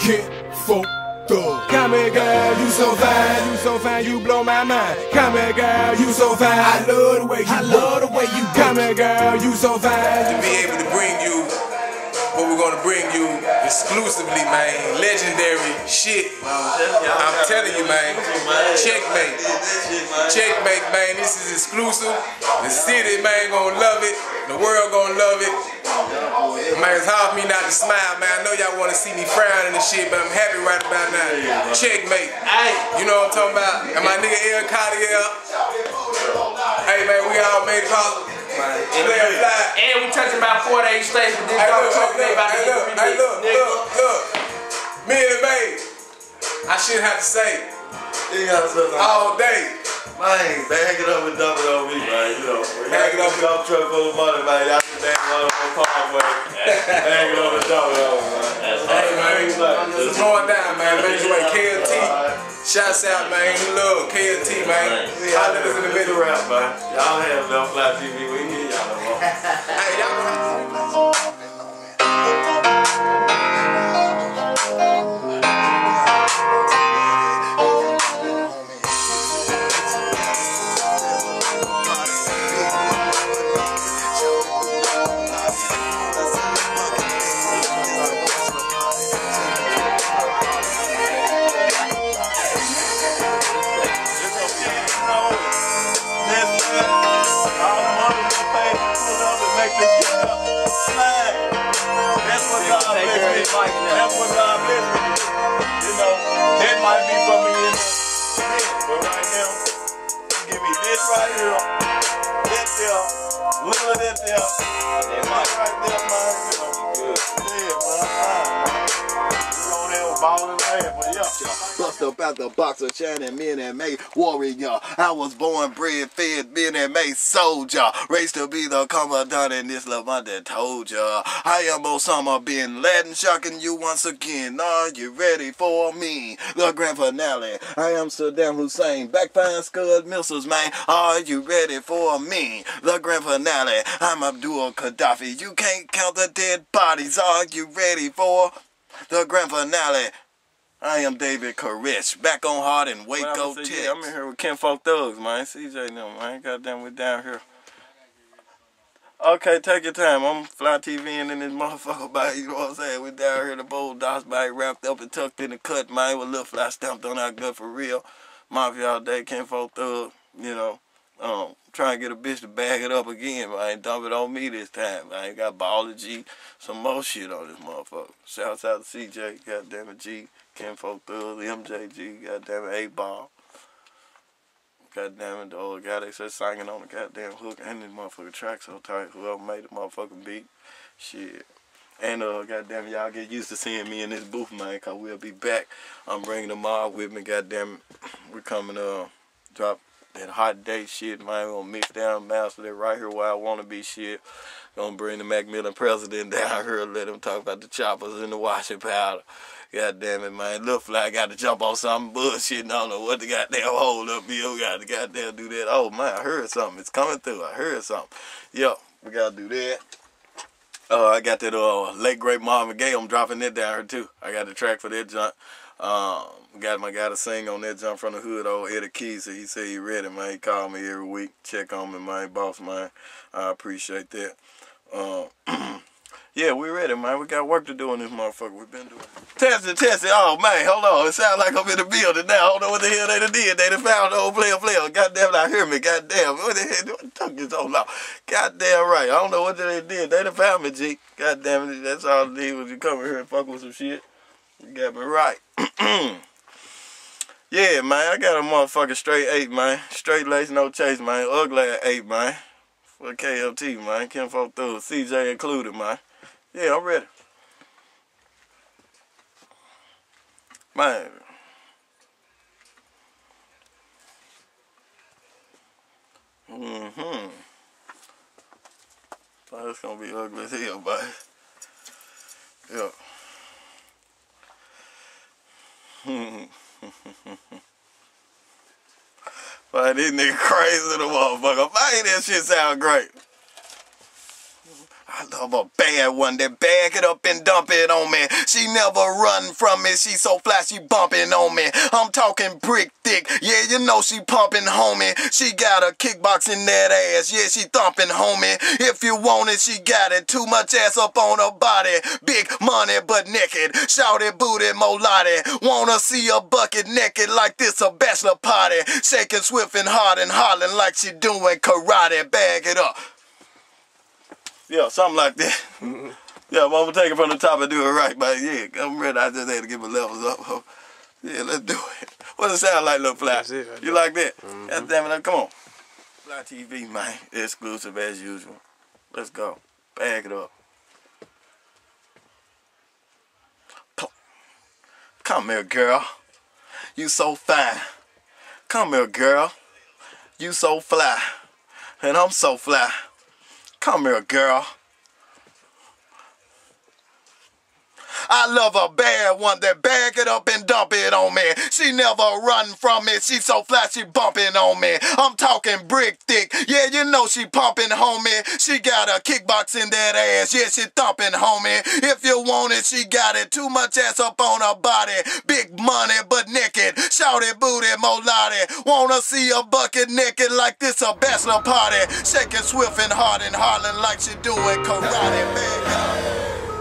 Kid Folk Thug. Come here, girl, you so fine, you blow my mind. Come here, girl, you so fine. I love the way you come here, girl, you so fine. To be able to bring you what we're gonna bring you exclusively, man. Legendary shit. I'm telling you, man. Checkmate. Checkmate, man. This is exclusive. The city, man, gonna love it. The world gonna love it. Man, it's hard for me not to smile, man. I know y'all wanna see me frowning and shit, but I'm happy right about now. Checkmate. You know what I'm talking about? And my nigga El Cartier. Hey, man, we all made it possible. And we touching about 48 states with this dog talking about this. Hey, look. Me and the babe, I shouldn't have to say all day. Man, bag it up and dump it on me, man. You know, bag it up and dump truck full of money, man. Y'all can bag it up on Parkway. Bag it up and dump it on me, man. Hey, man, it's going down, man. Make KLT. Shouts out, man. Love KLT, man. Y'all niggas in the middle rap, man. Y'all have no Fly TV. We hear y'all no more. Hey, y'all. That's what God bless me. You know, that might be for me in the minute, but right now, you give me this right here, that there, little of that there, that might right there, man. You know, yeah, man. You know, they were balling land, but yeah. Bust up out the box of Shannon, men and made warrior. I was born, bred, fed, men and made soldier. Raised to be the commandant in this Levant that told ya. I am Osama bin Laden, shocking you once again. Are you ready for me? The grand finale. I am Saddam Hussein, backfiring Scud missiles, man. Are you ready for me? The grand finale. I'm Abdul Gaddafi. You can't count the dead bodies. Are you ready for the grand finale? I am David Koresh, back on Hard in Waco, Texas. Yeah, I'm in here with Ken Folk Thugs, man. CJ and them, man. Goddamn, we down here. Okay, take your time. I'm Fly TV in this motherfucker, body. You know what I'm saying? We down here, the bold dots body wrapped up and tucked in the cut, man. With a little fly stamped on our gut for real. Mafia all day, Ken Folk Thug, you know. Trying to get a bitch to bag it up again, but I ain't dump it on me this time. I ain't got Baller G, some more shit on this motherfucker. Shouts out to CJ, goddamn it, G, Ken Folk Thug, MJG, goddamn it, 8-Ball. Goddamn it, the old guy they said singing on the goddamn hook and this motherfucker track so tight. Whoever made the motherfucking beat, shit. And goddamn, y'all get used to seeing me in this booth, man, cause we'll be back. I'm bringing them all with me, goddamn it. We're coming drop that hot day shit, man. We're gonna mix down master that right here where I wanna be shit. Gonna bring the Macmillan president down here and let him talk about the choppers and the washing powder. God damn it, man. Lil Fly got to jump on some bullshit. I don't know what the goddamn hold up here. We got to goddamn do that. Oh, man, I heard something. It's coming through. I heard something. Yo, we got to do that. I got that late great Marvin Gaye. I'm dropping that down here, too. I got the track for that jump. Got my guy to sing on that jump from the hood, old Eddie Keys. He said he ready, man. He called me every week. Check on me, man. Boss, man. I appreciate that. Yeah, we ready, man. We got work to do on this motherfucker. We've been doing Test it. Oh, man, hold on. It sounds like I'm in the building now. I don't know what the hell they done did. They done found the old player. Goddamn, I hear me. Goddamn. What the hell? What took you so long? Goddamn right. I don't know what they did. They done found me, G. Goddamn it. That's all it did was you come here and fuck with some shit. You got me right. Yeah, man. I got a motherfucking straight 8, man. Straight lace, no chase, man. Ugly 8, man. For KLT, man. Ken Folk Thug. CJ included, man. Yeah, I'm ready. Man. So it's gonna be ugly as hell, buddy. Yeah. Man, this nigga crazy the motherfucker. Man, that shit sound great. I love a bad one that bag it up and dump it on me. She never run from me. She so fly, she bumping on me. I'm talking brick thick. Yeah, you know she pumping, homie. She got a kickboxing that ass. Yeah, she thumping, homie. If you want it, she got it. Too much ass up on her body. Big money, but naked. Shouty booty, molati. Wanna see a bucket naked like this a bachelor party. Shaking swift and hard and hollering like she doing karate. Bag it up. Yeah, something like that. Yeah, I'm gonna take it from the top and do it right, but yeah, I'm ready. I just had to get my levels up. Yeah, let's do it. What does it sound like, Lil Fly? You like that? God damn it, come on. Fly TV, man. Exclusive as usual. Let's go. Bag it up. Come here, girl. You so fine. Come here, girl. You so fly. And I'm so fly. Come here, girl. I love a bad one that bag it up and dump it on me. She never run from me. She so fly, she bumping on me. I'm talking brick thick. Yeah, you know she pumping, homie. She got a kickbox in that ass. Yeah, she thumping, homie. If you want it, she got it. Too much ass up on her body. Big money, but naked. Shouty booty, molati. Wanna see a bucket naked like this a bachelor party. Shaking swift and hard and hollering like she doing karate, man.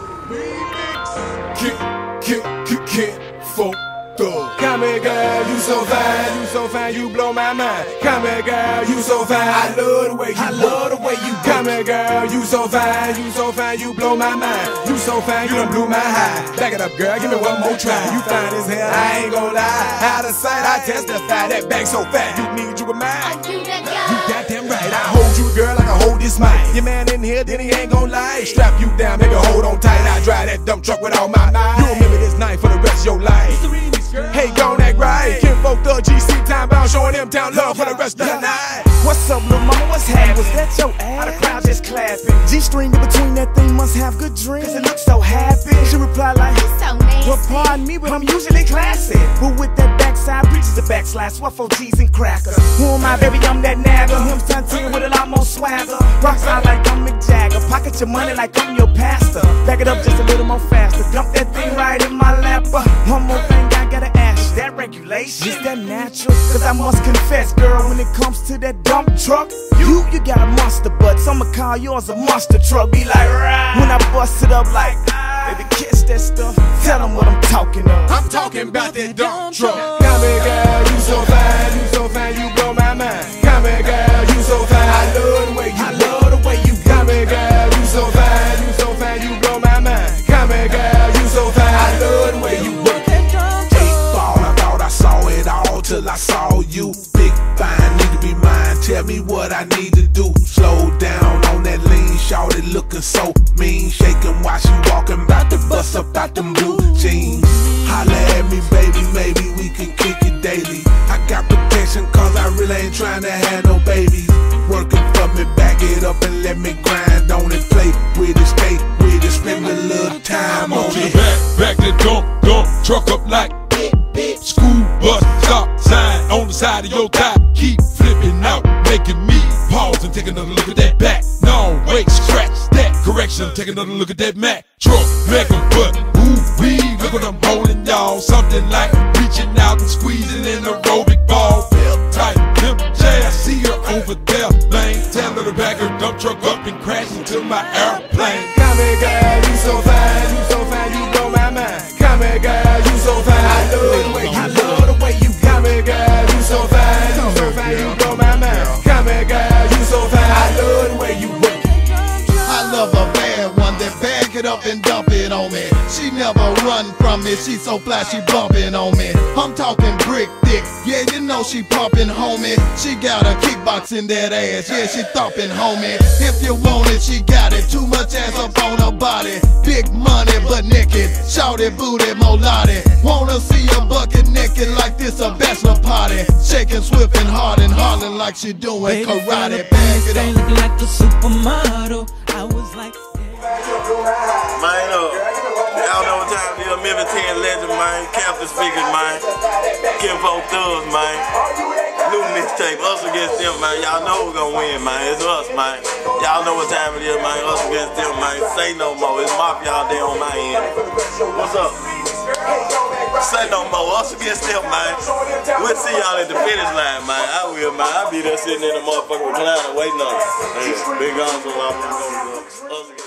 Kick, fuck up. Come here, girl, you so fine, you blow my mind. Come here, girl, you so fine, I love the way you come here, girl, you so fine, you blow my mind. You so fine, you done blew my high. Back it up, girl, give me one more try. You fine as hell, I ain't gon' lie. Out of sight, I testify, that bag so fat, you need you a mind. You goddamn right, I hold you, girl, like I hold this mic. Your man in here, then he ain't gon' lie. Strap you down, make a hold on tight. I drive that dump truck with all my might. You remember this night for the rest of your life. Hey, gon' act right. Kinfolk, the GC, time bound, showing them town love for the rest of the night. What's up, little mama? What's happening? Was that your ass? The crowd just clapping. G-string in between that thing must have good dreams. Cause it looks so happy. She replied like, so nasty. Well, pardon me, but I'm usually classy. But with that backside, preaches a backslide. Swap for cheese and crackers. Who am I, baby? I'm that nagger. Him time 10 with a lot more swagger. Rock out like I'm Mick Jagger. Pocket your money like I'm your pastor. Back it up just a little more faster. Dump that thing right in my lap. One more thing I gotta ask. That regulation? Is that natural? Cause I must confess, girl, when it comes to that dump truck, you got a monster butt, so I'ma call yours a monster truck. Be like, rah. When I bust it up like, baby, kiss that stuff. Tell them what I'm talking of. I'm talking about that dump truck. Come here, girl, you so fine, you blow my mind. Come here, girl, you so fine, I love the way you come here, girl, you so fine, you blow my mind. Come here, girl, you so fine, I love the way you work. Till I saw you. Big fine, need to be mine. Tell me what I need to do. Slow down on that lean, shawty looking so mean. Shaking while she walking, bout to bust up out them blue jeans. Holla at me, baby, maybe we can kick it daily. I got protection cause I really ain't trying to have no babies. Working for me, back it up and let me grind on it. Play with it, stay with it, spend a little time on it. Back the dump truck up like school bus stop sign on the side of your thigh. Keep flipping out, making me pause and take another look at that back. No, wait, scratch that correction. Take another look at that Mac truck, make 'em butt. Ooh wee, look what I'm holding, y'all. Something like reaching out and squeezing in a aerobic ball. Belt tight, MJ, I see her over there. Lane, tell her to back her dump truck up and crash into my airplane. Come here, girl, you so fine, you blow my mind. Come here, girl, you so fine, I love the way you come here, girl, you so fine, you blow my mind. Come here, girl, you so fine, I love the way you work. I love a bad one that bag it up and dump it on me. She never run from me, she so fly, she bumping on me. I'm talking brick thick, yeah, you know she pumping, homie. She got a kickbox in that ass, yeah, she thumping, homie. If you want it, she got it. Too much ass up on her body. Big money, but naked. Shouty booty, molati. Wanna see a bucket naked like this a bachelor party. Shaking swift and hard and hollering like she doing karate. Bag it up. Looking like a supermodel. I was like, Man up. Y'all know what time it is. Memphis 10 legend, man. Captain speaking, man. Kinfolk thugs, man. New mixtape, us against them, man. Y'all know we're gonna win, man. It's us, man. Y'all know what time it is, man. Us against them, man. Say no more. It's Mafia out there on my end. What's up? Say no more. Us against them, man. We'll see y'all at the finish line, man. I will, man. I'll be there sitting in the motherfucking recliner waiting on us. Yeah, big guns on my